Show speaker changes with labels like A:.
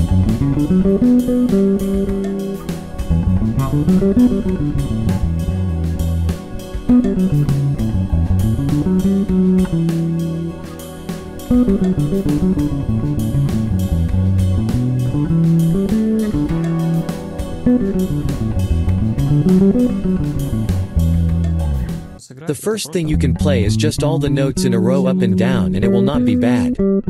A: The first thing you can play is just all the notes in a row up and down, and it will not be bad.